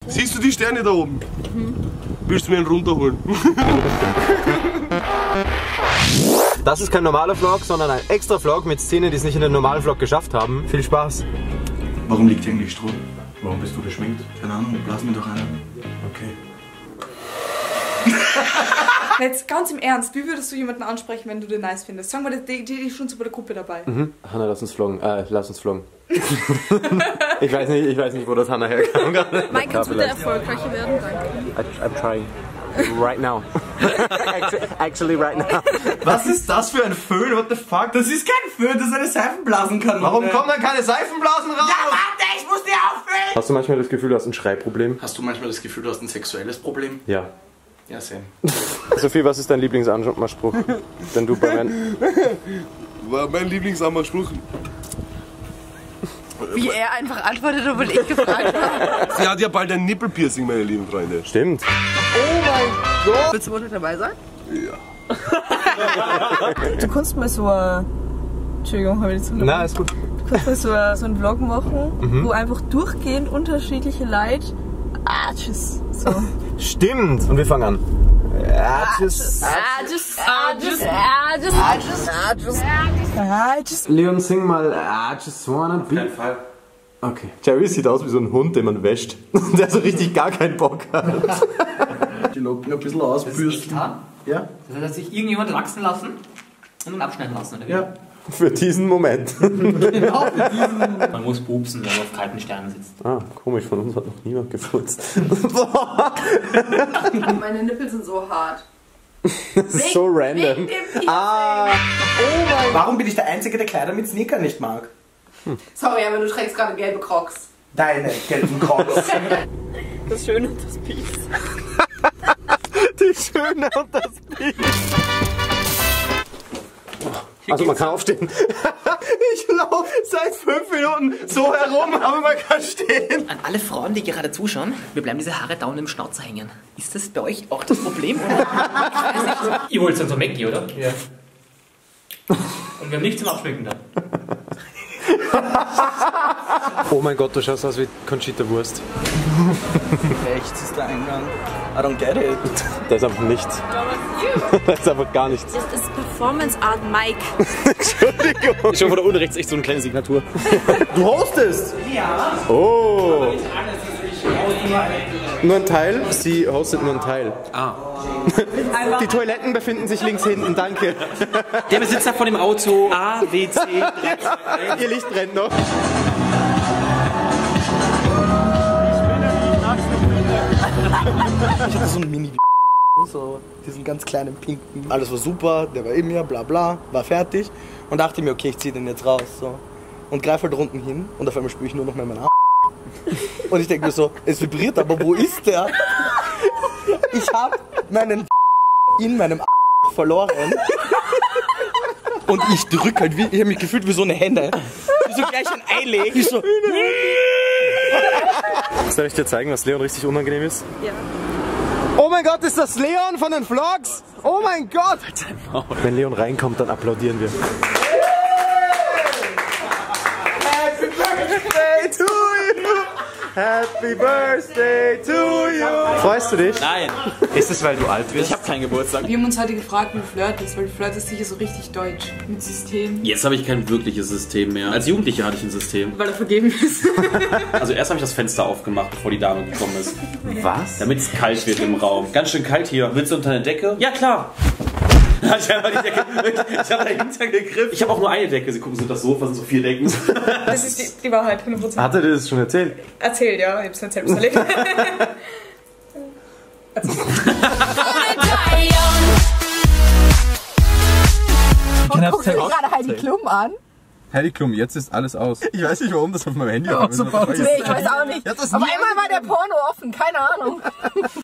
Siehst du die Sterne da oben? Willst du mir einen runterholen? Das ist kein normaler Vlog, sondern ein extra Vlog mit Szenen, die es nicht in den normalen Vlog geschafft haben. Viel Spaß. Warum liegt hier eigentlich Stroh? Warum bist du geschminkt? Keine Ahnung, blasen wir doch einen. Okay. Jetzt ganz im Ernst, wie würdest du jemanden ansprechen, wenn du den nice findest? Sagen wir, die ist schon so bei der Gruppe dabei. Hanna, lass uns vloggen. ich weiß nicht, wo das Hanna herkam. Mike, kannst du bitte erfolgreicher werden? Danke. I'm trying. Right now. Actually right now. Was ist das für ein Föhn? What the fuck? Das ist kein Föhn, das ist eine Seifenblasenkanone. Warum kommen dann keine Seifenblasen raus? Ja, warte, ich muss die auffüllen! Hast du manchmal das Gefühl, du hast ein Schreibproblem? Hast du manchmal das Gefühl, du hast ein sexuelles Problem? Ja. Ja, same. Sophie, was ist dein Lieblingsanmachspruch? Denn du bei meinen... Mein Lieblingsanmachspruch. Wie er einfach antwortet, obwohl ich gefragt habe. Sie hat ja bald ein Nippelpiercing, meine lieben Freunde. Stimmt. Willst du Montag dabei sein? Ja. Du kannst mal so ein... Entschuldigung, habe ich jetzt Na, ist gut. Du kannst mal so einen Vlog machen, wo einfach durchgehend unterschiedliche Leute tschüss. So. Stimmt. Und wir fangen an. Tschüss. Leon, sing mal I just wanna be. Kein Fall. Okay. Jerry sieht aus wie so ein Hund, den man wäscht. Der so richtig gar keinen Bock hat. Die Locken ein bisschen ausbürsten. Ja. Das heißt, dass sich irgendjemand wachsen lassen und dann abschneiden lassen, oder wie? Ja. Für diesen Moment. Genau, für diesen. Man muss pupsen, wenn man auf kalten Sternen sitzt. Ah, komisch, von uns hat noch niemand gefurzt. Meine Nippel sind so hart. Das ist so random. Warum bin ich der Einzige, der Kleider mit Sneaker nicht mag? Sorry, aber du trägst gerade gelbe Crocs. Deine gelben Crocs. Das Schöne und das Biest. Die Schöne und das Biest. Also man kann aufstehen. Ich laufe seit 5 Minuten so herum, aber man kann stehen. An alle Frauen, die gerade zuschauen, wir bleiben diese Haare dauernd im Schnauzer hängen. Ist das bei euch auch das Problem, oder? Ihr wollt dann so Mackie, oder? Ja. Und wir haben nichts zum Abschmecken da. Oh mein Gott, du schaust aus wie Conchita Wurst. Rechts ist der Eingang. I don't get it. Da ist einfach nichts. Da ist einfach gar nichts. Das ist Performance Art Mike. Entschuldigung. Ich hoffe, da unten rechts echt so eine kleine Signatur. Du hostest? Ja. Oh. Aber nicht alles. Nur ein Teil? Sie hostet nur ein Teil. Ah. Die Toiletten befinden sich links hinten, danke. Der Besitzer von dem Auto A, W, C. Ihr Licht brennt noch. Ich hatte so einen Mini so diesen ganz kleinen pinken. Alles war super, der war in mir, bla bla, war fertig. Und dachte mir, okay, ich zieh den jetzt raus. So. Und greife halt unten hin und auf einmal spüre ich nur noch mal meinen Und ich denke mir so, es vibriert, aber wo ist der? Ich habe meinen in meinem verloren. Und ich drücke halt, ich habe mich gefühlt wie so eine Henne. Die so gleich ein Ei legt. Ich so. Soll ich dir zeigen, was Leon richtig unangenehm ist? Ja. Oh mein Gott, ist das Leon von den Vlogs? Oh mein Gott! Wenn Leon reinkommt, dann applaudieren wir. Happy Birthday to you! Happy Birthday to you! Freust du dich? Nein. Ist es, weil du alt bist? Ich habe keinen Geburtstag. Wir haben uns heute gefragt, wie Flirt ist, weil Flirt ist sicher so richtig deutsch. Mit System. Jetzt habe ich kein wirkliches System mehr. Als Jugendlicher hatte ich ein System. Weil er vergeben ist. Also erst habe ich das Fenster aufgemacht, bevor die Dame gekommen ist. Was? Damit es kalt wird im Raum. Ganz schön kalt hier. Willst du unter eine Decke? Ja, klar. Ich habe dahinter gegriffen. Ich habe auch nur eine Decke. Sie gucken so, das Sofa sind so 4 Decken. Das ist die Wahrheit, 100%. Hat er dir das schon erzählt? Erzählt, ja. Ich hab's nicht selbst erlebt. Guck dir gerade Heidi Klum an. Heidi Klum, jetzt ist alles aus. Ich weiß nicht, warum das auf meinem Handy Nee, ich weiß auch nicht. Auf einmal war der Porno offen, keine Ahnung.